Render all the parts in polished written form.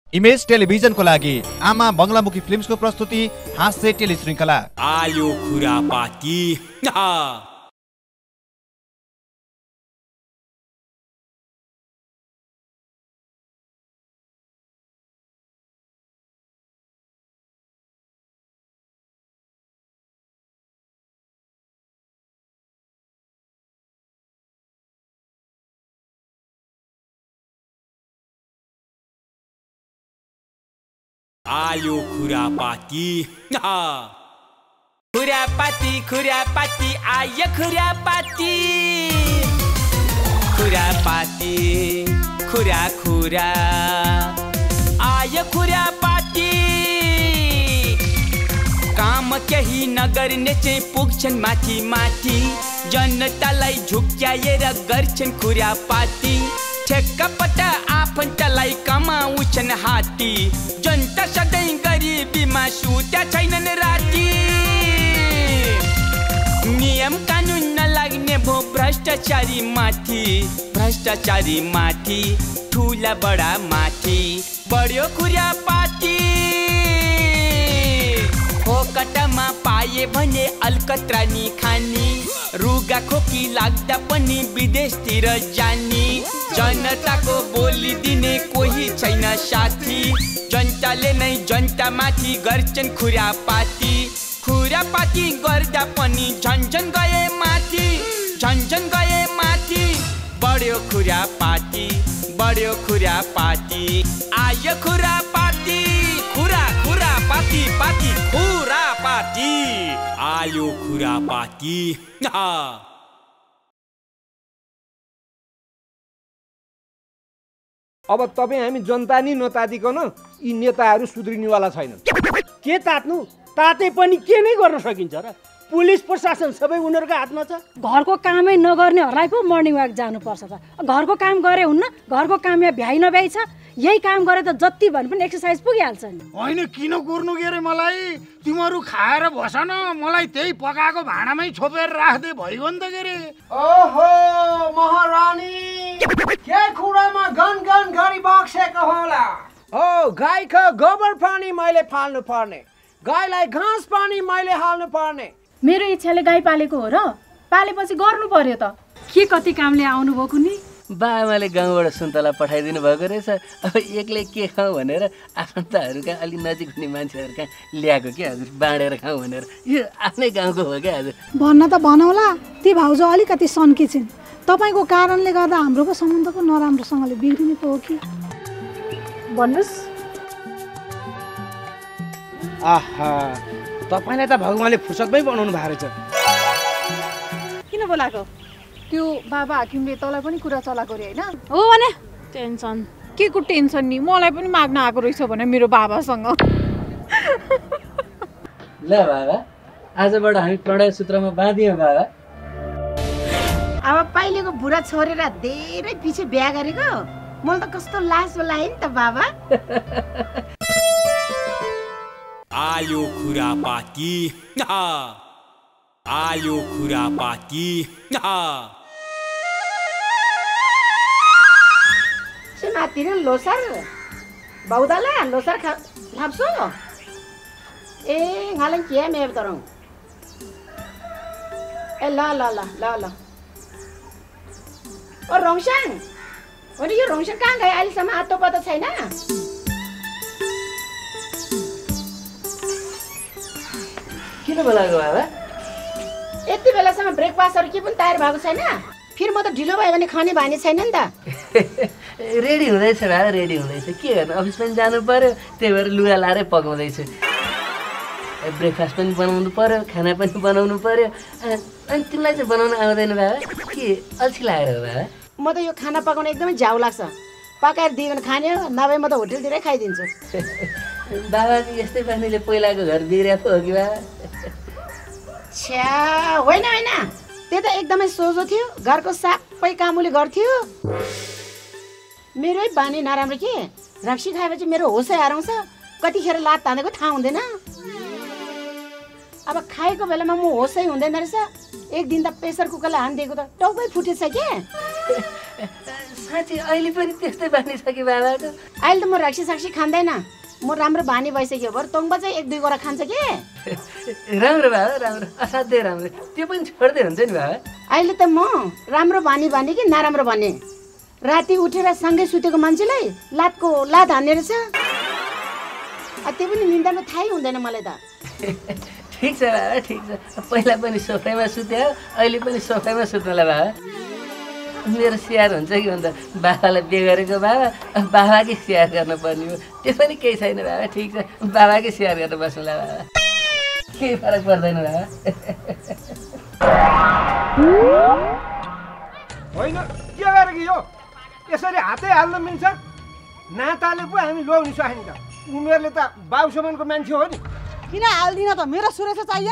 Image टेलिभिजनको लागि आमा बंगलामुखी फिल्म्सको प्रस्तुति हास्य टेलिश्रृङ्खला आयो खुरापाती। आयो खुरापाती। खुरापाती खुरापाती आयो खुरापाती। खुरापाती खुरा खुरा आयो खुरापाती। काम केही नगर्ने चाहिँ पुग्छन् माथि माथि, जनतालाई झुक्क्याएर गर्छन् खुरापाती। ठेक्कापट्टा आफन्तलाई कमाउँछन् हाती, जनता सधैँ गरिबीमा सुत्या छैनन् राती। नियम कानुन नलाग्ने भो भ्रष्टाचारी माथि, भ्रष्टाचारी माथि, ठुला बडा माथि बढ्यो खुरापाती। फोकटमा पाए भने अलकत्रा नि खानी, रुगा खोकी लाग्दा पनि विदेशतिर जानी। जनताको बोली दिने कोही छैन साथी, जनताले नै जनता माथि गर्छन् खुरापाती। खुरापाती गर्दा पनि झन्झन गए माथि, झन्झन गए माथि बढ्यो खुरापाती, बढ्यो खुरापाती। आयो खुरापाती, खुरा खुरापाती पाती खुरापाती। आयो खुरापाती। अब तपाईँ हामी जनता नि नतातिकन यी नेताहरू सुध्रिनेवाला छैनन्। के तात्नु? ताते पनि के नै गर्न सकिन्छ र? पुलिस प्रशासन सबै उनीहरूको हातमा छ। घरको कामै नगर्नेहरूलाई पो मर्निङ वाक जानुपर्छ त। घरको काम गरे हुन्न, घरको काम या भ्याइ नभ्याइ छ। यही काम गरे त जति भने पनि एक्सर्साइज पुगिहाल्छ नि। होइन किन कुर्नु के रे मलाई? तिमीहरू खाएर बस न, मलाई त्यही पकाएको भाँडामै छोपेर राख्दै भइगयो नि त के रे। ओहो महारानी, के कुरामा गन गन गरी बक्सेको होला? हो, गाईको गोबर पानी मैले फाल्नु पर्ने, गाईलाई घाँस पानी मैले हाल्नु पर्ने। मेरो इच्छाले गाई पालेको हो र, पालेपछि गर्नु पर्यो त। के कति कामले आउनुभयो कुनी? बाबाले गाउँबाट सुन्तला पठाइदिनु भएको रहेछ। अब एक्लै के खाउँ भनेर आफन्तहरूका अलि नजिक हुने मान्छेहरूका ल्याएको के हजुर, बाँडेर खाउँ भनेर। यो आफ्नै गाउँको हो क्या हजुर। भन्न त भनौँला, ती भाउजू अलिकति सन्की छिन्। तपाईँको कारणले गर्दा हाम्रो पो सम्बन्ध पो नराम्रोसँगले बिग्रिने पो हो कि? भन्नुहोस्। आहा, तपाईँलाई त भगवानले फुर्सदमै बनाउनु भएको रहेछ। किन बोलाएको? त्यो बाबा हाकिमले तँलाई पनि कुरा चलाएको रे होइन? हो भने टेन्सन के को टेन्सन नि, मलाई पनि माग्न आएको रहेछ भने मेरो बाबासँग। ल बाबा, आजबाट हामी प्रणय सूत्रमा बाँधियौँ बाबा। अब पहिलेको बुढा छोरेर धेरै पछि बिहा गरेको, मलाई त कस्तो लाज लाग्यो नि त बाबा। आयो खुरापाती। आयो खुरापाती। माथि लोसार बौदाला लोसार खाप्छु ए ngalan के मेब तरङ ए ल ल ल ल ल ओ रङसाङ अनि यो रङसाङ कहाँ गए? अहिलेसम्म आत्तो पत्तो छैन। किन बोलाएको बाबा? यति बेलासम्म ब्रेकफास्टहरू के पनि तयार भएको छैन? फेरि म त ढिलो भयो भने खाने बानी छैन नि त। रेडी हुँदैछ बाबा, रेडी हुँदैछ। के गर्नु, अफिस पनि जानु पर्यो, त्यही भएर लुगा लाएरै पकाउँदैछु। ब्रेकफास्ट पनि बनाउनु पर्यो, खाना पनि बनाउनु पर्यो। अनि तिमीलाई चाहिँ बनाउनु आउँदैन बाबा? के अल्छी लागेर हो बाबा? म त यो खाना पकाउन एकदमै झाउ लाग्छ। पकाएर दियो भने खाने हो, नभए म त होटलतिरै खाइदिन्छु। बाबा यस्तै बानीले पहिलाको घर बिग्रिएको हो कि बाबा? छ्या होइन होइन, त्यो त एकदमै सोझो थियो। घरको सबै काम उसले गर्थ्यो। मेरै बानी नराम्रो के, रक्सी खाएपछि मेरो होसै हराउँछ। कतिखेर लात तानेको थाहा हुँदैन। अब खाएको बेलामा म होसै हुँदैन रहेछ। एक दिन त प्रेसर कुकरले हानिदिएको त टाउकै फुटेछ के। साँच्चै अहिले पनि त्यस्तै बानी छ कि बाबाको? अहिले त म रक्सी साक्सी खाँदैन, म राम्रो बानी भइसक्यो। बरु तोङ्बा चाहिँ 1-2 गोरा खान्छ के? राम्रो बाबा, राम्रो, असाध्यै राम्रो। त्यो पनि छोड्दै हुन्छ नि बाबा। अहिले त म राम्रो बानी भने कि नराम्रो भने, राति उठेर सँगै सुतेको मान्छेलाई लातको लात हान्ने रहेछ। त्यो पनि निन्दामा थाहै हुँदैन मलाई त। ठिक छ बाबा, ठिक छ। पहिला पनि सोफामा सुत्यो, अहिले पनि सोफामा सुत्नुला बाबा। मेरो स्याहार हुन्छ कि भन्दा बाबालाई बिहे गरेको बाबा, बाबाकै स्याहार गर्नुपर्ने हो। त्यो पनि केही छैन बाबा, ठिक छ। बाबाकै स्याहार गर्न बस्नुला बाबा, केही फरक पर्दैन बाबा। होइन के गरेर कि यो यसरी हातै हाल्न मिल्छ? नाताले पो हामी ल्याउनु सकिन्छ। उमेरले त बाउ समानको मान्छे हो नि। किन हाल्दिन त? मेरो सुरक्षा चाहिएन?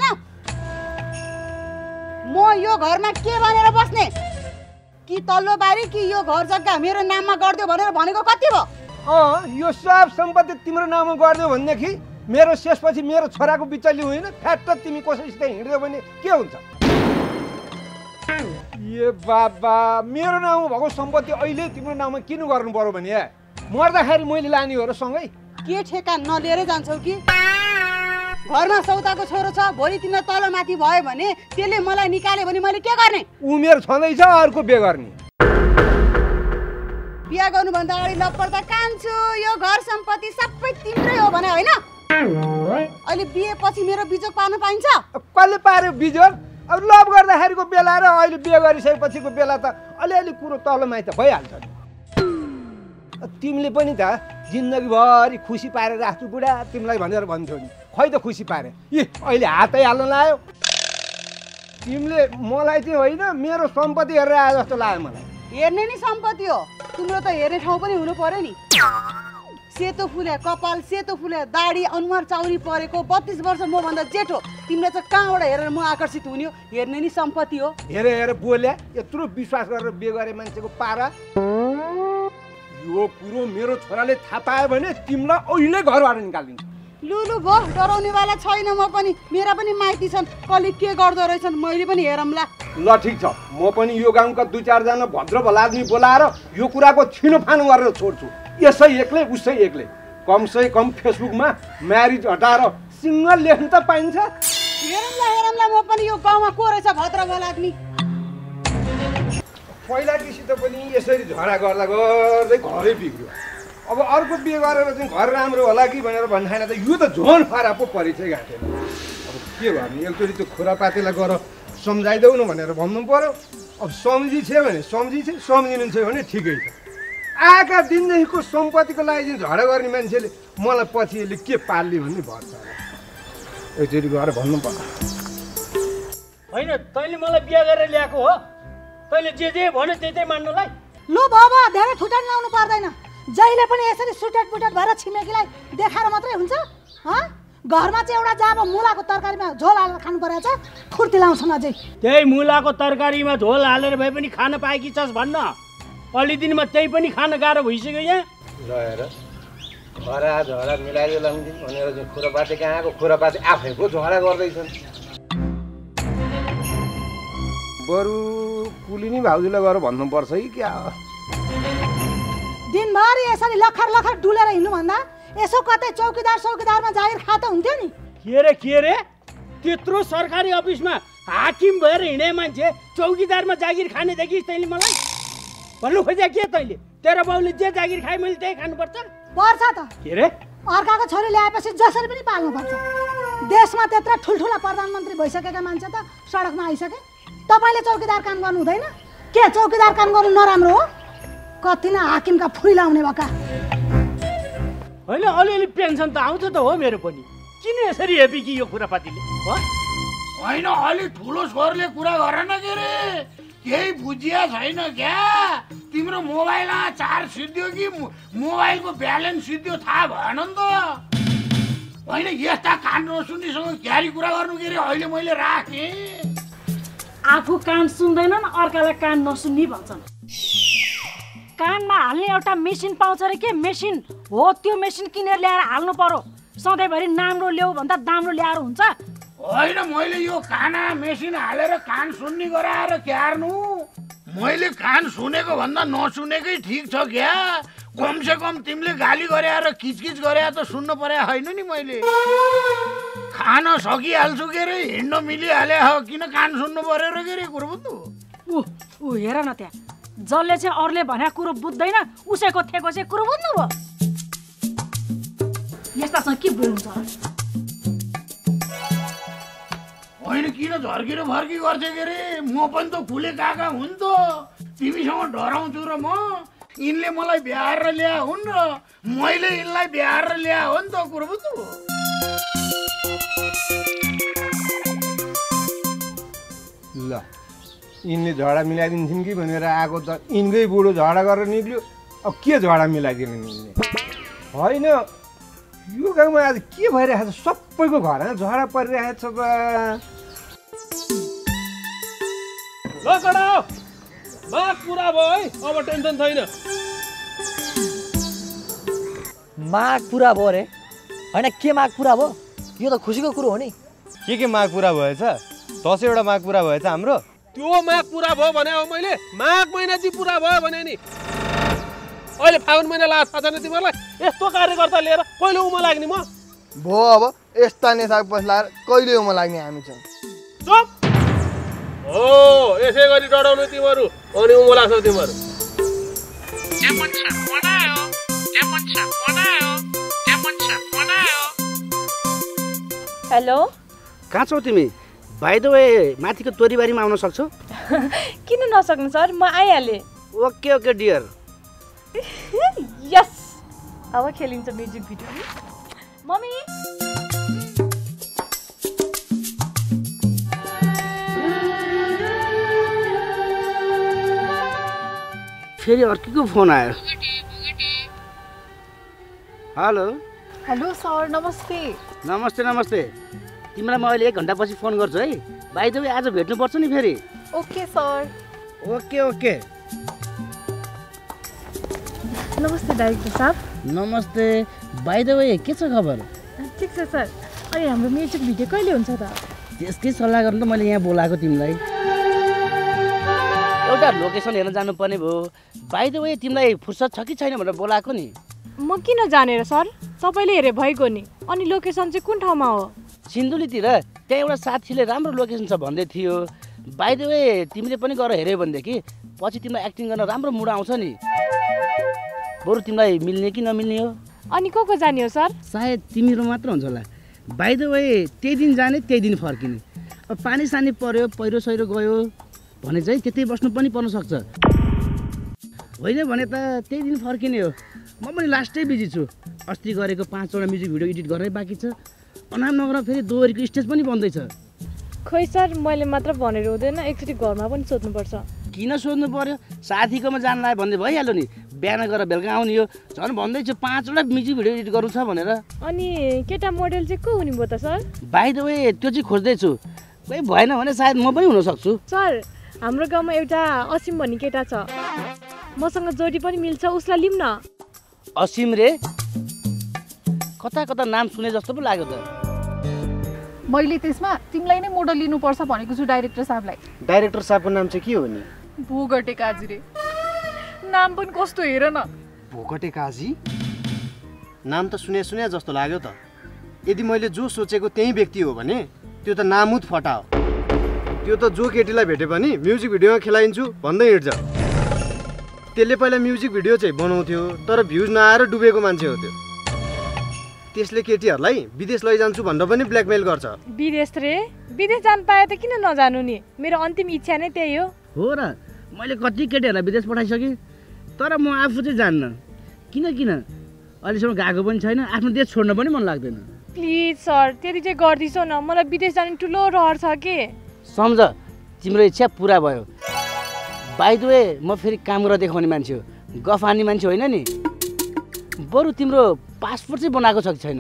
म यो घरमा के भनेर बस्ने? कि तल्लो बारी कि यो घर जग्गा मेरो नाममा गरिदियो भनेर भनेको कति भयो? यो सब सम्पत्ति तिम्रो नाममा गरिदियो भनेदेखि मेरो शेषपछि मेरो छोराको बिचली होइन, फ्याट तिमी कसैसित हिँड्यौ भने के हुन्छ? ए बाबा, मेरो नाममा भएको सम्पत्ति अहिले तिम्रो नाममा किन गर्नु पर्यो भने मर्दाखेरि मैले लाने हो र सँगै? के ठेका नलिएरै जान्छौ कि? घरमा सौताको छोरो छ, भोलि तिम्रो तल माथि भयो भने त्यसले मलाई निकाल्यो भने मैले के गर्ने? उमेर छँदैछ, अर्को बिहे गर्ने। बिहा गर्नुभन्दा अगाडि लप्पर त कान्छु, यो घर सम्पत्ति सबै तिम्रै हो भने होइन? अहिले बिहे पछि मेरो बिजोग पार्न पाइन्छ? कसले पार्यो बिजोग? अब लभ गर्दाखेरिको बेला र अहिले बिहे गरिसकेपछिको बेला त अलिअलि कुरो तलमाथि त भइहाल्छ नि। तिमीले पनि त जिन्दगीभरि खुसी पारेर राख्छु बुढा तिमीलाई भनेर भन्थ्यौ नि, खै त खुसी पारे? अहिले हातै हाल्न लायो। तिमीले मलाई चाहिँ होइन, मेरो सम्पत्ति हेरेर आए जस्तो लाग्यो मलाई। हेर्ने नि सम्पत्ति हो, तिम्रो त हेर्ने ठाउँ पनि हुनु पर्यो नि। सेतो फुले कपाल, सेतो फुले दाढी, अनुहार चाउरी परेको, 32 वर्ष मभन्दा जेठो, तिमीले चाहिँ कहाँबाट हेरेर म आकर्षित हुने हो? हेर्ने नि सम्पत्ति हो। हेरे बोल्या, यत्रो विश्वास गरेर बिहे गरे मान्छेको पारा। यो कुरो मेरो छोराले थाहा पायो भने तिमीलाई अहिले घरबाट निकालिदिन्छ। लुलु भो, डराउनेवाला छैन म पनि। मेरा पनि माइती छन्, कसले के गर्दो रहेछन् मैले पनि हेरौँला। ल ठिक छ, म पनि यो गाउँका 2-4 जना भद्र भला आदमी बोलाएर यो कुराको छिनोफानो गरेर छोड्छु। यसै एक्लै उसै एक्लै, कमसे कम फेसबुकमा म्यारिज हटाएर सिङ्गल लेख्न त पाइन्छ। हेरौँला म पनि यो गाउँमा को रहेछ भद्र भला आदमी। पहिलाकीसित पनि यसरी झगडा गर्दा गर्दै घरै बिग्रियो। अब अर्को बिहे गरेर चाहिँ घर राम्रो होला कि भनेर भन्दैन त यो त झोन खराब पो परेछ गाँठेर। अब के गर्ने, एकचोटि त्यो खोरापातीलाई गएर सम्झाइदेऊ न भनेर भन्नु पर्यो। अब सम्झी छ भने सम्झी छ, सम्झिनु छ भने ठिकै छ। आएका दिनदेखिको सम्पत्तिको लागि चाहिँ झगडा गर्ने मान्छेले मलाई पछि यसले के पाल्ने भन्ने भर्छ। एकचोटि गएर भन्नु पर्छ। होइन, तैँले मलाई बिहा गरेर ल्याएको हो, तैँले जे भन्यो त्यही मान्नुलाई? लु बाबा, धेरै ठुटान लाउनु पर्दैन। जहिले पनि यसरी सुटेट पुटेट भएर छिमेकीलाई देखाएर मात्रै हुन्छ? घरमा चाहिँ एउटा जाब मुलाको तरकारीमा झोल हालेर खानु परेको छ, फुर्ती लाउँछन् अझै। त्यही मुलाको तरकारीमा झोल हालेर भए पनि खान पाएकी छस् भन्न? अलि दिनमा त्यही पनि खान गाह्रो भइसक्यो यहाँ। रहेर खरा झगडा मिलाइदियो लाउँदिन भनेर चाहिँ खुरापाती कहाँको खुरापाती आफै पो झगडा गर्दैछन्। बरु कुलिनी भाउजूलाई गएर भन्नुपर्छ कि क्या? दिनभरि यसरी लखर लखर डुलेर हिँड्नुभन्दा यसो कतै चौकीदारमा जागिर खा त हुन्थ्यो नि। के रे त्यत्रो सरकारी अफिसमा हाकिम भएर हिँडे मान्छे चौकीदारमा जागिर खाने देखिस् तैँले मलाई? भन्नु खोजे के तैँले? तेरो बाउले जे जागिर खाए मैले त्यही खानुपर्छ? पर्छ त। के रे? अर्काको छोरी ल्याएपछि जसरी पनि पाल्नुपर्छ। देशमा त्यत्रो ठुल्ठुला प्रधानमन्त्री भइसकेका मान्छे त सडकमा आइसके। तपाईँले चौकीदार काम गर्नु हुँदैन? के चौकीदार काम गर्नु नराम्रो हो? कति न हाकिमका फुइ लाउने भएका। होइन, अलिअलि पेन्सन त आउँछ त हो मेरो पनि। किन यसरी हेपी कि यो खुरापातीले? होइन, अलि ठुलो स्वरले कुरा गर न के रे, केही बुझिया छैन क्या? तिम्रो मोबाइलमा चार्ज सिद्धियो कि मोबाइलको ब्यालेन्स सिद्धियो थाहा भएन नि त। होइन, यस्ता कान नसुन्नेसँग क्यारी कुरा गर्नु के रे? अहिले मैले राखेँ। आफू कान सुन्दैनन्, अर्कालाई कान नसुन्ने भन्छन्। कानमा हाल्ने एउटा मेसिन पाउँछ रे के? मेसिन हो, त्यो मेसिन किनेर ल्याएर हाल्नु पर्यो। सधैँभरि नाम्रो ल्याऊ भन्दा दाम्रो ल्याएर हुन्छ? होइन, मैले यो काना मेसिन हालेर कान सुन्ने गराएर क्यार्नु मैले कान सुनेको भन्दा नसुनेकै ठिक छ क्या। कमसे कम तिमीले गाली गरे र किचकिच गरे त सुन्नु पर्या होइन नि मैले। खान सकिहाल्छु के रे, हिँड्न मिलिहाले हो, किन कान सुन्नु पर्यो र के रे कुरो बुझ्नु? ऊ हेर न त्यहाँ, जसले चाहिँ अरूले भने कुरो बुझ्दैन उसैको थेको चाहिँ कुरो बुझ्नु भयो। यस्तासँग के बोल्नु छ? होइन किन झर्किरो फर्की गर्छ के रे? म पनि त खुले काका हुन् त, तिमीसँग डराउँछु र म। यिनले मलाई बिहार ल्याए हुन् र मैले यिनलाई बिहार ल्याए हो नि त, कुरो बुझ्नु? ल यिनले झगडा मिलाइदिन्छन् कि भनेर आएको त यिनकै बुढो झगडा गरेर निक्ल्यो। अब के झगडा मिलाइदिनु यिनले? होइन यो गाउँमा आज के भइरहेको छ? सबैको घरमा झगडा परिरहेको छ बा। ल कडा माग पुरा भयो है, अब टेन्सन छैन। माग पुरा भयो रे? होइन के माग पुरा भयो? यो त खुसीको कुरो हो नि। के माग पुरा भएछ? 10 माग पुरा भएछ हाम्रो। त्यो माग पुरा भयो भने हो मैले, माघ महिना चाहिँ पुरा भयो भने नि। अहिले फागुन महिना लाग्छ थाहा छैन तिमीहरूलाई? यस्तो कार्यकर्ता लिएर कहिले उमा लाग्ने म? भो अब यस्ता नेता पस्लाएर कहिले उमा लाग्ने हामी चाहिँ। चुप हो, यसै गरी डराउनु तिमीहरू अनि उमा लाग्छौ तिमीहरू। हेलो, कहाँ छौ तिमी? बाइ द वे माथिको तोरीबारीमा आउन सक्छौ? किन नसक्नु सर, म आइहालेँ। Okay okay dear. यस, अब खेलिन्छ म्युजिक भिडियो। मम्मी फेरि अर्कीको फोन आयो। हेलो हेलो सर, नमस्ते। नमस्ते नमस्ते। तिमीलाई म अहिले 1 घन्टापछि फोन गर्छु है। बाइ द वे आज भेट्नुपर्छ नि फेरि। Okay sir. Okay okay. नमस्ते डाइरेक्टर साहब। नमस्ते। बाइ द वे के छ खबर? ठिक छ सर। अनि हाम्रो म्युजिक भिडियो कहिले हुन्छ त? त्यसकै सल्लाह गर्नु त मैले यहाँ बोलाएको तिमीलाई। एउटा लोकेसन हेर्न जानुपर्ने भयो। बाइ द वे तिमीलाई फुर्सद छ कि छैन भनेर बोलाएको नि। म किन जानेर सर, तपाईँले हेरे भइगयो नि। अनि लोकेसन चाहिँ कुन ठाउँमा हो? सिन्धुलीतिर। त्यहाँ एउटा साथीले राम्रो लोकेसन छ भन्दै थियो। बाइ द वे तिमीले पनि गएर हेऱ्यौ भनेदेखि पछि तिमीलाई एक्टिङ गर्न राम्रो मुड आउँछ नि। बरु तिमीलाई मिल्ने कि नमिल्ने हो? अनि को जाने हो सर? सायद तिमीहरू मात्र हुन्छ होला। बाइ द वे त्यही दिन जाने त्यही दिन फर्किने। अब पानी सानी पर्यो, पहिरो सहिरो गयो भने चाहिँ त्यतै बस्नु पनि पर्न सक्छ। होइन भने त त्यही दिन फर्किने हो। म पनि लास्टै बिजी छु। अस्ति गरेको 5वटा म्युजिक भिडियो एडिट गर्नै बाँकी छ। अनाम नगर फेरि दोहोरीको स्टेज पनि बन्दैछ। खोइ सर, मैले मात्र भनेर हुँदैन, एकचोटि घरमा पनि सोध्नुपर्छ। किन सोध्नु पर्यो? साथीकोमा जान लाग्यो भन्दै भइहाल्यो नि। बिहान गएर बेलुका आउने हो। झन् भन्दैछु 5वटा म्युजिक भिडियो एडिट गर्नु छ भनेर। अनि केटा मोडेल चाहिँ को हुने भयो त सर? बाइ द वे त्यो चाहिँ खोज्दैछु। कोही भएन भने सायद म पनि हुन सक्छु। सर, हाम्रो गाउँमा एउटा असीम भन्ने केटा छ, मसँग जोडी पनि मिल्छ, उसलाई लिऊँ न। असीम रे? कता कता नाम सुने जस्तो पो लाग्यो त। मैले त्यसमा तिमीलाई नै मोडल लिनुपर्छ भनेको छु डाइरेक्टर साहबलाई। डाइरेक्टर साहबको नाम चाहिँ के हो नि? भोगटे काजी रे। नाम पनि कस्तो हेर न। भोगटे काजी? नाम त सुने जस्तो लाग्यो त। यदि मैले जो सोचेको त्यही व्यक्ति हो भने त्यो त नामुद फटा हो। त्यो त जो केटीलाई भेटे पनि म्युजिक भिडियोमा खेलाइन्छु भन्दै हिँड्छ। त्यसले पहिला म्युजिक भिडियो चाहिँ बनाउँथ्यो, तर भ्युज नआएर डुबेको मान्छे हो त्यो। त्यसले केटीहरूलाई विदेश लैजान्छु भनेर पनि ब्ल्याकमेल गर्छ। विदेश रे? विदेश जान पाए त किन नजानु नि? मेरो अन्तिम इच्छा नै त्यही हो। हो र, मैले कति केटीहरूलाई विदेश पठाइसकेँ, तर म आफू चाहिँ जान्न। किन अहिलेसम्म गएको पनि छैन। आफ्नो देश छोड्न पनि मन लाग्दैन। प्लिज सर, त्यति चाहिँ गरिदिसो न। मलाई विदेश जाने ठुलो रहर छ के। सम्झ, तिम्रो इच्छा पुरा भयो। बाइ द वे म फेरि काम गरेर देखाउने मान्छे हो, गफ हान्ने मान्छे होइन नि। बरु तिम्रो पासपोर्ट चाहिँ बनाएको छ कि छैन?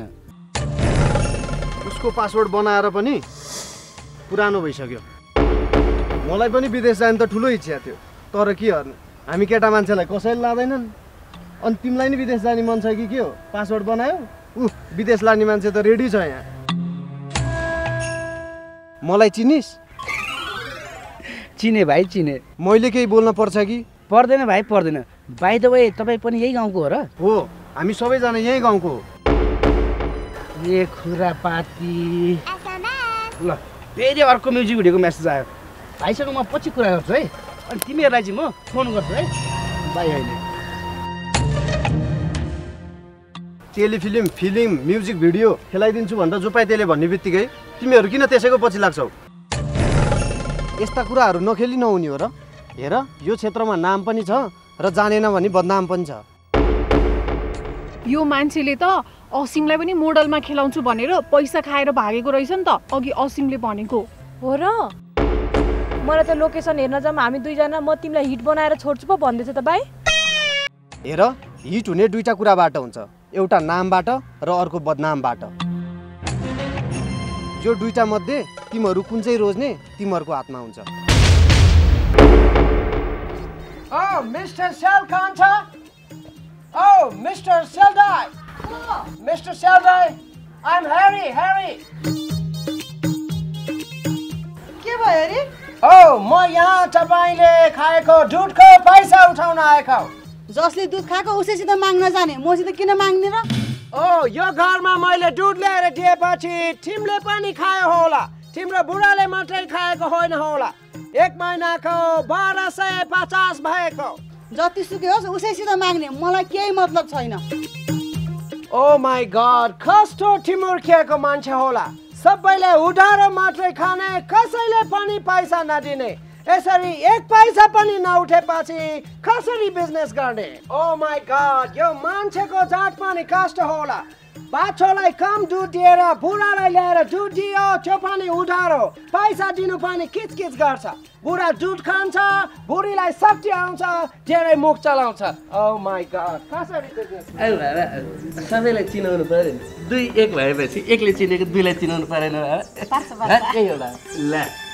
उसको पासपोर्ट बनाएर पनि पुरानो भइसक्यो। मलाई पनि विदेश जाने त ठुलो इच्छा थियो, तर के गर्नु, हामी केटा मान्छेलाई कसैले लाँदैनन्। अनि तिमीलाई नि विदेश जाने मन छ कि के हो? पासपोर्ट बनायो, विदेश लाने मान्छे त रेडी छ यहाँ। मलाई चिनिस्? चिने भाइ चिने। मैले केही बोल्न पर्छ कि? पर्दैन भाइ पर्दैन। बाइ द वे तपाईँ पनि यही गाउँको हो र? हो, हामी सबैजना यही गाउँको हो। ए खुरापाती। ल फेरि अर्को म्युजिक भिडियोको मेसेज आयो। भाइसँग म पछि कुरा गर्छु है, अनि तिमीहरूलाई चाहिँ म फोन गर्छु है। बाई अहिले। फिल्म म्युजिक भिडियो खेलाइदिन्छु भन्दा जो पाए त्यसले भन्ने बित्तिकै तिमीहरू किन त्यसैको पछि लाग्छौ? यस्ता कुराहरू नखेली नहुने हो र? हेर, यो क्षेत्रमा नाम पनि छ र जानेन भने बदनाम पनि छ। यो मान्छेले त असिमलाई पनि मोडलमा खेलाउँछु भनेर पैसा खाएर भागेको रहेछ नि त, अघि असिमले भनेको हो र? मलाई त लोकेसन हेर्न जाम हामी दुईजना म तिमीलाई हिट बनाएर छोड्छु पो भन्दैछ त भाइ। हेर, हिट हुने दुईटा कुराबाट हुन्छ, एउटा नामबाट र अर्को बदनामबाट। यो दुईटा मध्ये तिमीहरू कुन चाहिँ रोज्ने तिमीहरूको हातमा हुन्छ। Oh, Mr. Selkanta. Oh, Mr. Seldai. Mr. Seldai, I'm Harry. के भयो हेरी? Oh, म यहाँ तपाईले खाएको दुधको पैसा उठाउन आएको। जसले दुध खाएको उसैसित माग्न जाने, मसित किन माग्ने र? ओ, यो घरमा मैले दुध ल्याएर दिएपछि तिमीले पनि खायो होला, तिम्रो बुढाले मात्रै खाएको होइन होला। 1 महिनाको 1250 भएको। जतिसुकै होस् उसैसित माग्ने, मलाई केही मतलब छैन। ओ माई गॉड, कस्तो टिमुर्किएको मान्छे होला। सबैले उधारो मात्रै खाने, कसैले पनि पैसा नदिने। यसरी 1 पैसा पनि नउठेपछि कसरी बिजनेस गर्ने? ओ माई गॉड, यो मान्छेको जात पनि कस्तो होला। बाछोलाई कम दुध दिएर बुढालाई ल्याएर दुध दियो, त्यो पनि उधारो। पैसा दिनु पनि किचकिच गर्छ। बुढा दुध खान्छ, बुढीलाई शक्ति आउँछ, धेरै मुख चलाउँछ। ओ माई गॉड, कसरी बिजनेस? अरे बाबा, सबैलाई चिनाउनु पर्यो नि। 2 1 भएपछि एकले चिनेको 2लाई चिनाउनु परेन बाबा। त्यही हो बाबा। ल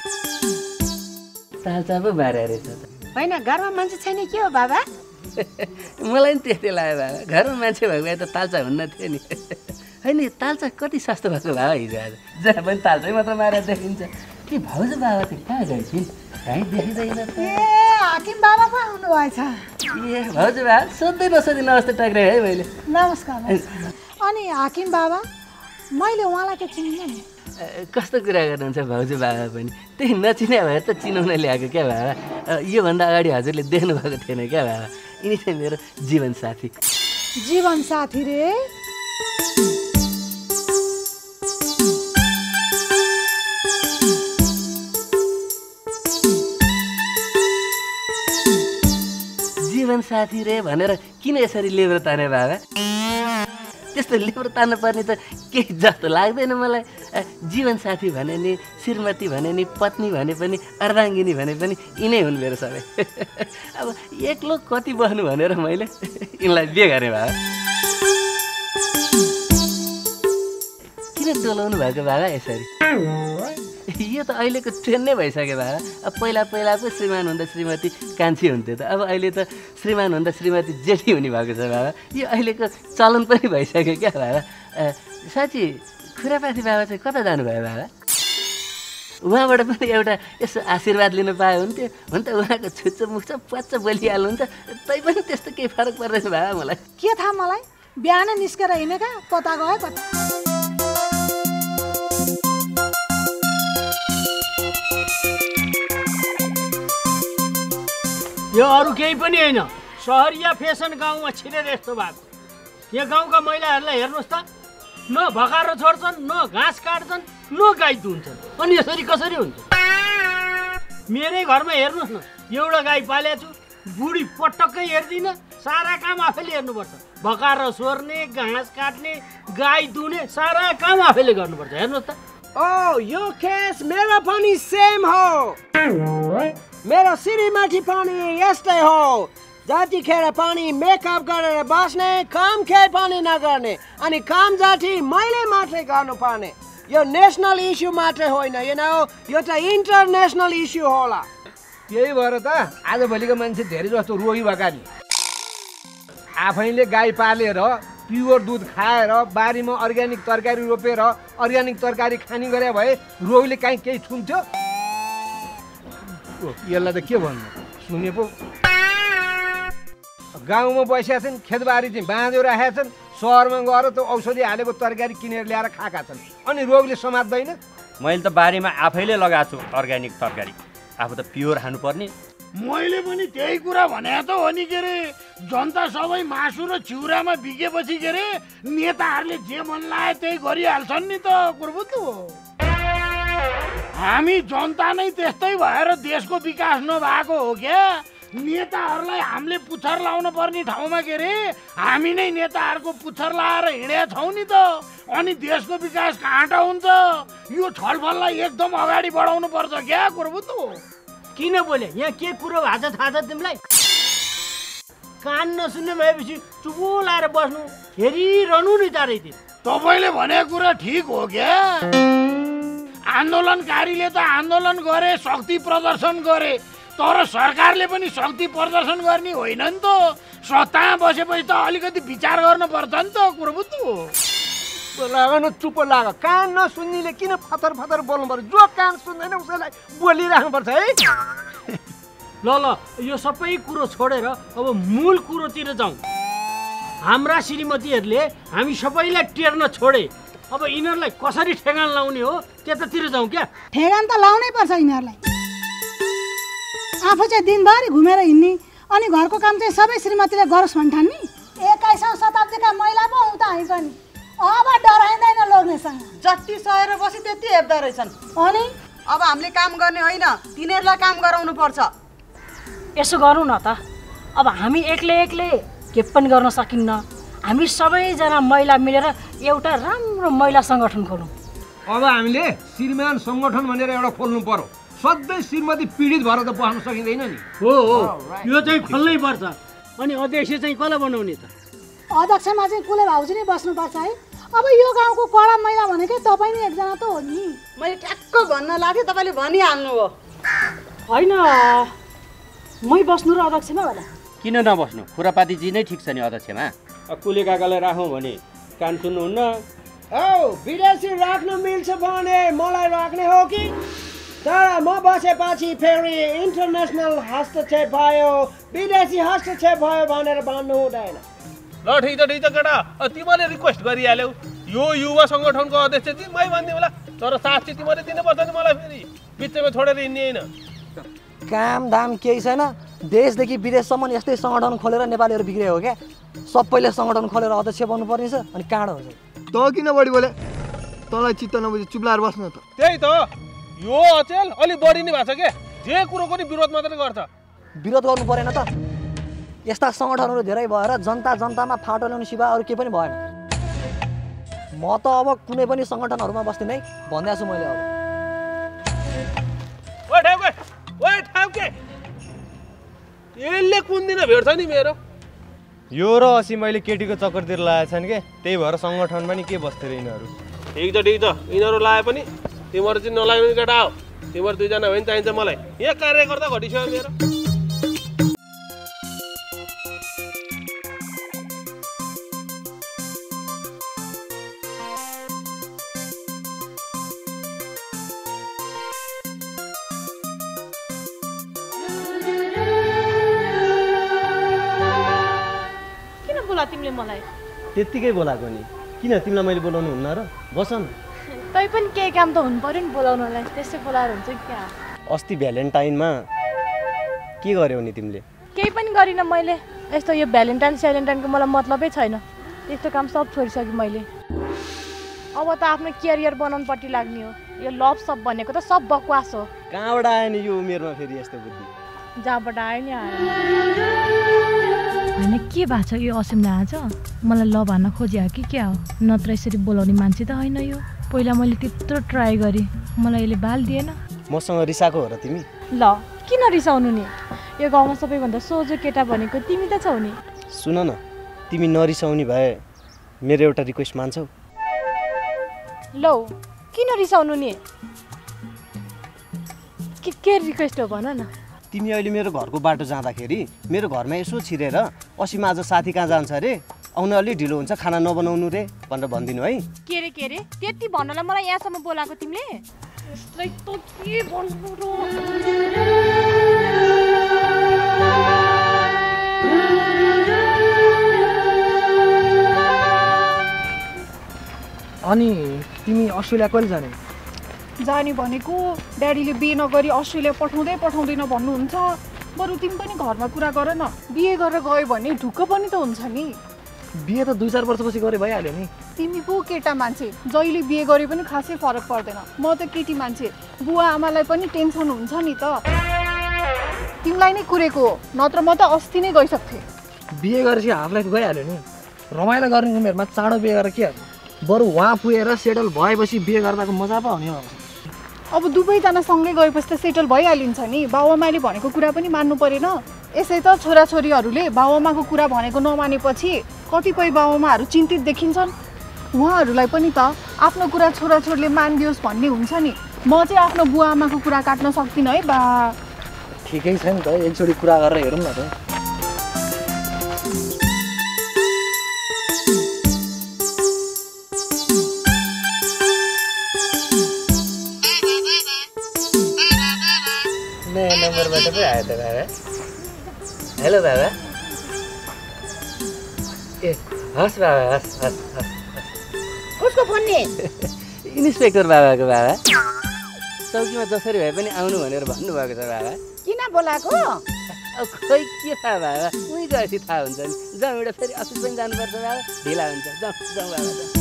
तालचा पो बारे रहेछ त। होइन, घरमा मान्छे छैन के हो बाबा? मलाई नि त्यस्तै लाग्यो बाबा, घरमा मान्छे भएको भए त तालचा हुन्न थियो नि। होइन, तालचा कति सस्तो भएको बाबा हिजो आज। जहाँ पनि तालचै मात्र मारेर देखिन्छ। के भाउजू बाबा चाहिँ कहाँ गएछिन्? कहीँ देखिँदैन त। ए, हाकिम बाबा पो आउनु भएछ। ए भाउजू बाबा, सोध्दै नसोधी नमस्ते टक्राएँ है मैले। नमस्कार। अनि हाकिम बाबा, मैले उहाँलाई त चिनिनँ नि। कस्तो कुरा गर्नुहुन्छ भाउजू बाबा पनि? त्यही नचिने भएर त चिनाउन ल्याएको क्या बाबा। योभन्दा अगाडि हजुरले देख्नु भएको थिएन क्या बाबा। यिनी चाहिँ मेरो जीवन साथी। जीवन साथी रे? जीवन साथी रे भनेर किन यसरी लेब्रो ताने बाबा? त्यस्तो लेब्रो तान्नु पर्ने त केही जस्तो लाग्दैन मलाई। जीवन साथी भने नि, श्रीमती भने नि, पत्नी भने पनि, अर्धाङ्गिनी भने पनि यिनै हुन् मेरो सबै। अब एक्लो कति बस्नु भनेर मैले यिनलाई बिहे गरेँ बाबा। किन डोलाउनु भएको बाबा यसरी? यो त अहिलेको ट्रेन्ड नै भइसक्यो बाबा। अब पहिला पो श्रीमान हुँदा श्रीमती कान्छी हुन्थ्यो त, अब अहिले त श्रीमान हुँदा श्रीमती जेठी हुने भएको छ बाबा। यो अहिलेको चलन पनि भइसक्यो क्या बाबा। साँच्ची खुरापाती बाबा चाहिँ कता जानुभयो बाबा? उहाँबाट पनि एउटा यसो आशीर्वाद लिन पाए हुन्थ्यो। हुन त उहाँको छुच्चो मुख छ, पच्च बोलिहाल्नुहुन्छ, तै पनि त्यस्तो केही फरक पर्दैन बाबा मलाई। के थाहा मलाई, बिहानै निस्केर हिँडेका, कता गयो कता। यो अरू केही पनि होइन, सहरिया फेसन गाउँमा छिरेर यस्तो भएको। यहाँ गाउँका महिलाहरूलाई हेर्नुहोस् त, न भकारो छोड्छन्, न घाँस काट्छन्, न गाई दुहुन्छन्। अनि यसरी कसरी हुन्छ? मेरै घरमा हेर्नुहोस् न, एउटा गाई पालेको छु, बुढी पटक्कै हेर्दिनँ, सारा काम आफैले हेर्नुपर्छ। भकारो सोर्ने, घाँस काट्ने, गाई दुहुने, सारा काम आफैले गर्नुपर्छ। हेर्नुहोस् त। ओ, यो केस मेरो पनि सेम हो। मेरो श्रीमती पनि यस्तै हो। जतिखेर पनि मेकअप गरेर बस्ने, काम केही पनि नगर्ने, अनि काम जति मैले मात्रै गर्नुपर्ने। यो नेसनल इस्यु मात्रै होइन, यो त इन्टरनेसनल इस्यु होला। त्यही भएर त आजभोलिको मान्छे धेरै जस्तो रोगी भएका नि। आफैले गाई पालेर, प्योर दुध खाएर, बारीमा अर्ग्यानिक तरकारी रोपेर अर्ग्यानिक तरकारी खाने गरे भए रोगीले काहीँ केही छुन्थ्यो? यसलाई त के भन्नु सुने पो गाउँमा बसेका छन् खेतबारी चाहिँ बाँधेर राखेका छन् सहरमा गएर त औषधि हालेको तरकारी किनेर ल्याएर खाएका छन् अनि रोगले समात्दैन मैले त बारीमा आफैले लगाएको छु अर्ग्यानिक तरकारी आफू त प्योर खानुपर्ने मैले पनि त्यही कुरा भने त हो नि के अरे जनता सबै मासु र चिउरामा बिकेपछि के अरे नेताहरूले जे मन लाग्यो त्यही गरिहाल्छन् नि त कुरबुद्धु हामी जनता नै त्यस्तै भएर देशको विकास नभएको हो क्या नेताहरूलाई हामीले पुच्छर लाउन पर्ने ठाउँमा के अरे हामी नै नेताहरूको पुच्छर लाएर हिँडेका छौँ नि त अनि देशको विकास कहाँ त हुन्छ यो छलफललाई एकदम अगाडि बढाउनु पर्छ क्या कुरबुद्धु किन बोले यहाँ के कुरो भएको छ थाहा छ तिमीलाई कान नसुन्ने भएपछि चुपो लाएर बस्नु हेरिरहनु नि चारैतिर तपाईँले भनेको कुरा ठिक हो क्या आन्दोलनकारीले त आन्दोलन गरे शक्ति प्रदर्शन गरे तर सरकारले पनि शक्ति प्रदर्शन गर्ने होइन नि त सत्तामा बसेपछि त अलिकति विचार गर्नु पर्छ नि त कुरबुद्धु लाग न चुप लाग कान नसुन्नेले किन फतर फतर बोल्नु पर्छ जो कान सुन्दैन उसैलाई बोलिराख्नुपर्छ है ल ल यो सबै कुरो छोडेर अब मूल कुरोतिर जाउँ हाम्रा श्रीमतीहरूले हामी सबैलाई टेर्न छोडे अब यिनीहरूलाई कसरी ठेगान लाउने हो त्यतातिर जाउँ क्या ठेगान त लाउनै पर्छ यिनीहरूलाई आफू चाहिँ दिनभरि घुमेर हिँड्ने अनि घरको काम चाहिँ सबै श्रीमतीले गरोस् भन्ठान् नि 21औं शताब्दीका महिला पो उता आइक नि अब डराइँदैन लोग्नेसँग जति सहेर बसी त्यति हेप्दा रहेछन् अनि अब हामीले काम गर्ने होइन तिनीहरूलाई काम गराउनु पर्छ यसो गरौँ न त अब हामी एक्लै के पनि गर्न सकिन्न हामी सबैजना महिला मिलेर एउटा राम्रो महिला सङ्गठन खोलौँ अब हामीले श्रीमान सङ्गठन भनेर एउटा खोल्नु पर्यो सधैँ श्रीमती पीडित भएर त बस्न सकिँदैन नि हो यो चाहिँ खोल्नै पर्छ अनि अध्यक्ष चाहिँ कसलाई बनाउने त अध्यक्षमा चाहिँ कुले भाउजू नै बस्नुपर्छ है अब यो गाउँको कडा महिला भनेकै तपाईँ नै एकजना त हो नि मैले ठ्याक्क भन्न लाग्थेँ तपाईँले भनिहाल्नु हो होइन मै बस्नु र अध्यक्षमा होला किन नबस्नु खुरापातीजी नै ठिक छ नि अध्यक्षमा कुले काकालाई राखौँ भने कान सुन्नुहुन्न औ विदेशी राख्न मिल्छ भने मलाई राख्ने हो कि तर म बसेपछि फेरि इन्टरनेसनल हस्तक्षेप भयो विदेशी हस्तक्षेप भयो भनेर भन्नु हुँदैन ल ठिक छ केटा तिमीले रिक्वेस्ट गरिहाल्यौ यो युवा सङ्गठनको अध्यक्ष चाहिँ मै भन्दिउँ होला तर साथ चाहिँ तिमीले दिनुपर्छ नि मलाई फेरि बिचमा छोडेर हिँड्ने होइन काम दाम केही छैन देशदेखि विदेशसम्म यस्तै सङ्गठन खोलेर नेपालीहरू बिग्रे हो क्या सबैले सङ्गठन खोलेर अध्यक्ष बन्नुपर्ने छ अनि काँड हुन्छ त किन बढी बोले तँलाई चित्त नबुझी चुप्लाएर बस्नु त त्यही त यो अचेल अलि बढी नै भएको छ के जे कुरोको नि विरोध मात्रै गर्छ विरोध गर्नु परेन त यस्ता सङ्गठनहरू धेरै भएर जनतामा फाटो ल्याउने सिवा अरू केही पनि भएन म त अब कुनै पनि सङ्गठनहरूमा बस्दिनँ है भन्दैछु छु मैले अब यसले कुन दिन भेट्छ नि मेरो यो र असी मैले केटीको चक्करतिर लगाएको छन् के त्यही भएर सङ्गठनमा नि के बस्थ्यो अरे यिनीहरू ठिक छ यिनीहरू लाए पनि तिमीहरू चाहिँ नलाग्ने केटा हो तिमीहरू दुईजना भयो नि चाहिन्छ मलाई यहाँ कार्यकर्ता घटिसक्यो मेरो तिमीले मलाई त्यतिकै बोलाएको नि किन तिमीलाई मैले बोलाउनु हुन्न र बस न तै पनि केही काम त हुनु पर्यो नि बोलाउनलाई त्यसै बोलाएर हुन्छ क्या अस्ति भ्यालेन्टाइनमा के गर्यौ नि तिमीले केही पनि गरिनँ मैले यस्तो यो भ्यालेन्टाइनको मलाई मतलबै छैन त्यस्तो काम सब छोडिसकेँ मैले अब त आफ्नो करियर बनाउनुपट्टि लाग्ने हो यो लभ सब भनेको त सब बकवास हो कहाँबाट आयो नि यो उमेरमा फेरि यस्तो बुद्धि जहाँबाट आयो नि आयो होइन के भएको छ यो असिमले आज मलाई लभ हान्न खोज्यो कि क्या हो नत्र यसरी बोलाउने मान्छे त होइन यो पहिला मैले त्यत्रो ट्राई गरेँ मलाई यसले बाल दिएन मसँग रिसाएको हो र तिमी ल किन रिसाउनु नि यो गाउँमा सबैभन्दा सोझो केटा भनेको तिमी त छौ नि सुन न तिमी नरिसाउने भए मेरो एउटा रिक्वेस्ट मान्छौ लौ किन रिसाउनु नि के रिक्वेस्ट हो भन न तिमी अहिले मेरो घरको बाटो जाँदाखेरि मेरो घरमा यसो छिरेर असीमा आज साथी कहाँ जान्छ अरे आउन अलि ढिलो हुन्छ खाना नबनाउनु रे भनेर भनिदिनु है के रे त्यति भन्नलाई मलाई यहाँसम्म बोलाएको तिमीले यसलाई त के भन्नु र अनि तिमी अस्ट्रेलिया कहिले जाने? जाने भनेको ड्याडीले बिहे नगरी अस्ट्रेलिया पठाउँदैन भन्नुहुन्छ। बरु तिमी पनि घरमा कुरा गर न, बिहे गरेर गयो भने ढुक्क पनि त हुन्छ नि। बिहे त 2-4 वर्षपछि गरे भइहाल्यो नि। तिमी पो केटा मान्छे, जहिले बिहे गरे पनि खासै फरक पर्दैन। म त केटी मान्छे, बुवा आमालाई पनि टेन्सन हुन्छ नि त। तिमीलाई नै कुरेको हो, नत्र म त अस्ति नै गइसक्थेँ। बिहे गरेपछि हाफ लाइफ गइहाल्यो नि। रमाइलो गर्ने उमेरमा चाँडो बिहे गरेर के गर्नु? बरु वहाँ पुगेर सेटल भएपछि बिहे गर्दाको मजा पो आउने हो। अब दुवैजना सँगै गएपछि त सेटल भइहालिन्छ नि। बाबुआमाले भनेको कुरा पनि मान्नु परेन। यसै त छोराछोरीहरूले बाबुआमाको कुरा भनेको नमानेपछि कतिपय बाबुआमाहरू चिन्तित देखिन्छन्। उहाँहरूलाई पनि त आफ्नो कुरा छोराछोरीले मानिदियोस् भन्ने हुन्छ नि। म चाहिँ आफ्नो बुवा आमाको कुरा काट्न सक्दिनँ है बा। ठिकै छ नि त, एकचोटि कुरा गरेर हेरौँ न त। नयाँ नम्बरबाट पो आयो त बाबा। हेलो बाबा। ए हस् बाबा, हस् हस् हस्। कसको फोन नि? इन्सपेक्टर बाबाको बाबा। चौकीमा जसरी भए पनि आउनु भनेर भन्नुभएको छ बाबा। किन बोलाएको? अब खोइ के थाहा बाबा, उहीँ गएपछि थाहा हुन्छ नि। जाउँ एउटा फेरि अफिस पनि जानुपर्छ बाबा, ढिला हुन्छ। जाउँ जाउँ बाबा जाउँ।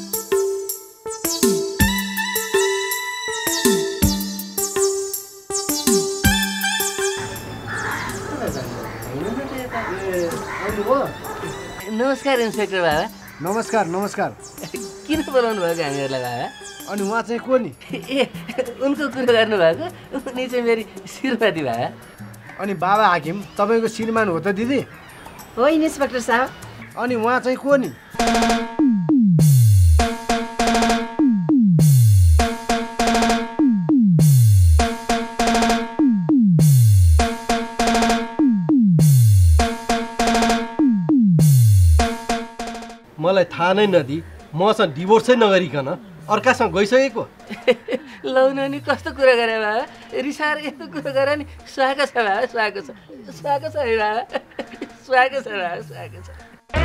नमस्कार इन्सपेक्टर बाबा। नमस्कार नमस्कार। किन बोलाउनु भएको हामीहरूलाई बाबा? अनि उहाँ चाहिँ को नि? ए उनको कुरो गर्नुभएको, उनी चाहिँ मेरी श्रीमती बाबा। अनि बाबा हाकिम तपाईँको श्रीमान हो त दिदी? हो इन्सपेक्टर साहब। अनि उहाँ चाहिँ को नि? मलाई थाहा नै नदी मसँग डिभोर्सै नगरिकन अर्कासँग गइसकेको। लौ नानी कस्तो कुरा गरे बाबा, रिसाएर यस्तो कुरा गरे नि। सुहाएको छ बाबा, सुहाएको छ, सुहाएको छ है बाबा, सुहाएको छ बाबा, सुहाएको छ।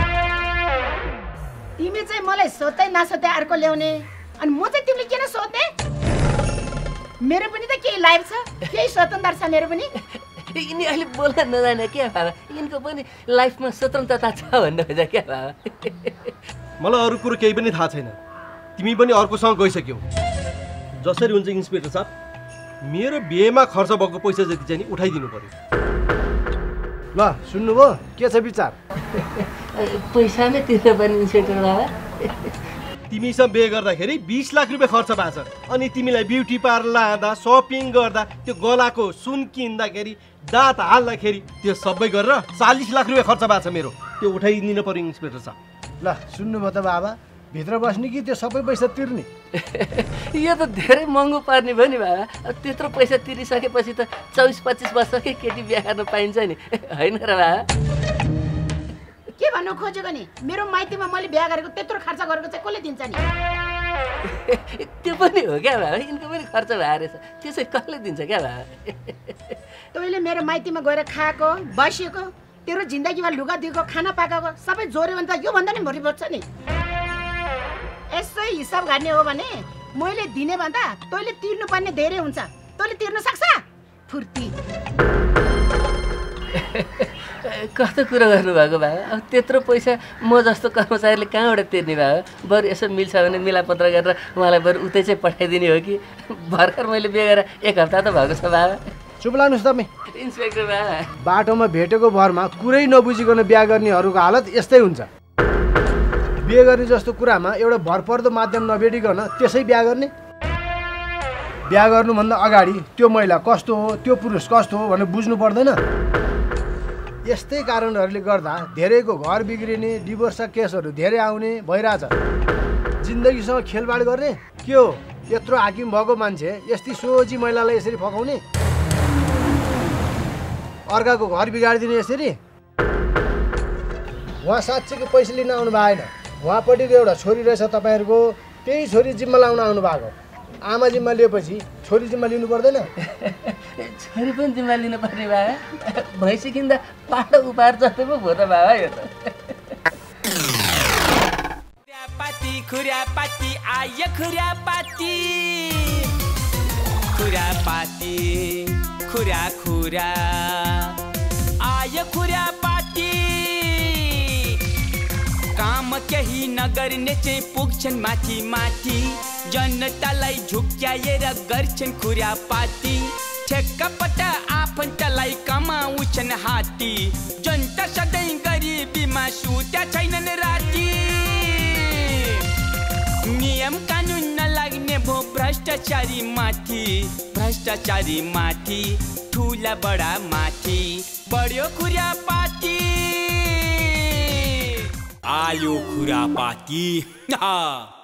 तिमी चाहिँ मलाई सोध्दै नसोध्दै अर्को ल्याउने, अनि म चाहिँ तिमीले किन सोध्ने? मेरो पनि त केही लाइफ छ, केही स्वतन्त्र छ मेरो पनि। यिनी अहिले बोल्न नजाने क्या बाबा, यिनको पनि लाइफमा स्वतन्त्रता छ भन्ने हुन्छ क्या बाबा। मलाई अरू कुरो केही पनि थाहा छैन। तिमी पनि अर्कोसँग गइसक्यौ। जसरी हुन्छ इन्सपेक्टर साहब, मेरो बिहेमा खर्च भएको पैसा जति चाहिँ उठाइदिनु पर्यो। ल सुन्नुभयो, के छ विचार? पैसा नै तिर्नु पर्ने इन्सपेक्टर बाबा। तिमीसँग बिहे गर्दाखेरि 20 लाख रुपियाँ खर्च भएको छ। अनि तिमीलाई ब्युटी पार्लर लाँदा, सपिङ गर्दा, त्यो गलाको सुन किन्दाखेरि, दाँत हाल्दाखेरि त्यो सबै गरेर 40 लाख रुपियाँ खर्च भएको छ मेरो। त्यो उठाइदिनु पर्यो इन्सपेक्टर साहब। ल सुन्नुभयो त बाबा, भित्र बस्ने कि त्यो सबै पैसा तिर्ने? यो त धेरै महँगो पर्ने भयो नि बाबा। त्यत्रो पैसा तिरिसकेपछि त 24-25 वर्षकै केटी बिहा गर्न पाइन्छ नि, होइन र बाबा? के भन्नु खोजेको नि? मेरो माइतीमा मैले बिहा गरेको त्यत्रो खर्च गरेको चाहिँ कसले दिन्छ नि? त्यो पनि हो क्या बाबा, यिनको पनि खर्च भएर रहेछ, त्यो चाहिँ कसले दिन्छ क्या बाबा? तैँले मेरो माइतीमा गएर खाएको, बसेको, तेरो जिन्दगीमा लुगा दिएको, खाना पाकाएको सबै जोड्यो भने त योभन्दा नि भरि बच्छ नि। यसो हिसाब गर्ने हो भने मैले दिने भन्दा तैँले तिर्नुपर्ने धेरै हुन्छ। तैँले तिर्न सक्छ? फुर्ती। कस्तो कुरो गर्नुभएको बाबा? अब त्यत्रो पैसा म जस्तो कर्मचारीले कहाँबाट तिर्ने बाबा? बरु यसो मिल्छ भने मिलापत्र गरेर उहाँलाई बरु उतै चाहिँ पठाइदिने हो कि? भर्खर मैले बिहे गरेर 1 हप्ता त भएको छ बाबा। चुप लाग्नुहोस् तपाईँ। इन्सपेक्टर बाबा, बाटोमा भेटेको भरमा कुरै नबुझिकन बिहा गर्नेहरूको हालत यस्तै हुन्छ। बिहे गर्ने जस्तो कुरामा एउटा भरपर्दो माध्यम नभेटिकन त्यसै बिहा गर्ने? बिहा गर्नुभन्दा अगाडि त्यो महिला कस्तो हो, त्यो पुरुष कस्तो हो भनेर बुझ्नु पर्दैन? यस्तै कारणहरूले गर्दा धेरैको घर बिग्रिने, डिभोर्सका केसहरू धेरै आउने भइरहेछ। जिन्दगीसँग खेलबाड गर्ने के हो? यत्रो हाकिम भएको मान्छे यस्तै सोझी महिलालाई यसरी फकाउने, अर्काको घर बिगाडिदिने यसरी? उहाँ साँच्चैको पैसा लिन आउनु भएन। उहाँपट्टिको एउटा छोरी रहेछ तपाईँहरूको, त्यही छोरी जिम्मा लाउन आउनु भएको। आमा जिम्मा लिएपछि छोरी जिम्मा लिनु पर्दैन? छोरी पनि जिम्मा लिनु पर्ने बाबा? भैँसी किन्दा पाटो उपार जस्तो पो भयो त बाबा यो त। खुरापाती आयो खुरापाती खुरापाती खुरा खुरा आयो खुरापाती काम केही नगर्ने चाहिँ पुग्छन् माथि माथि जनतालाई झुक्क्याएर गर्छन् खुरापाती ठेक्कापट्टा आफन्तलाई कमाउँछन् हात्ती जनता सधैँ गरिबीमा सुत्या छैनन् राति नियम कानुन नलाग्ने भो भ्रष्टाचारी माथि ठुला बडा माथि बढ्यो खुरापाती आयो खुरापाती